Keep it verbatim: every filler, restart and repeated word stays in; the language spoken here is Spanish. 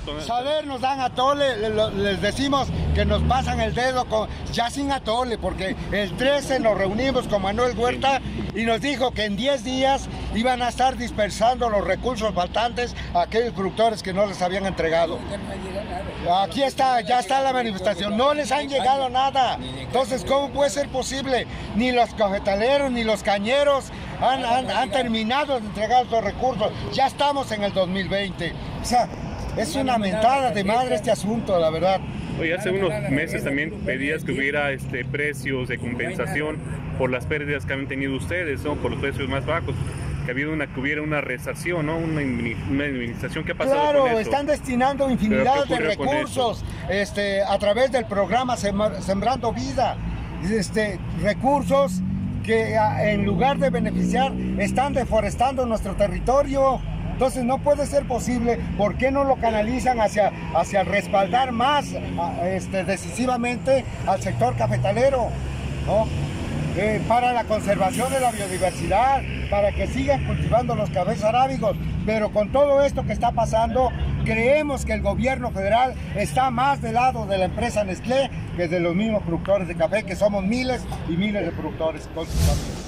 Saber nos dan atole, les decimos que nos pasan el dedo con, ya sin atole, porque el trece nos reunimos con Manuel Huerta y nos dijo que en diez días iban a estar dispersando los recursos faltantes a aquellos productores que no les habían entregado. Aquí está, ya está la manifestación, no les han llegado nada. Entonces, ¿cómo puede ser posible? Ni los cafetaleros ni los cañeros han, han, han terminado de entregar estos recursos. Ya estamos en el dos mil veinte. O sea, es una mentada de madre este asunto, la verdad. Oye, hace unos meses también pedías que hubiera este, precios de compensación por las pérdidas que han tenido ustedes, ¿no? Por los precios más bajos. Que, había una, que hubiera una resarción, ¿no? Una, una administración. ¿Qué ha pasado claro, con eso? Están destinando infinidad de recursos este, a través del programa Sembrando Vida. Este, recursos que en lugar de beneficiar están deforestando nuestro territorio. Entonces no puede ser posible. ¿Por qué no lo canalizan hacia, hacia respaldar más este, decisivamente al sector cafetalero, ¿no? Eh, para la conservación de la biodiversidad, para que sigan cultivando los cafés arábigos? Pero con todo esto que está pasando, creemos que el gobierno federal está más del lado de la empresa Nestlé que de los mismos productores de café, que somos miles y miles de productores con sus familias.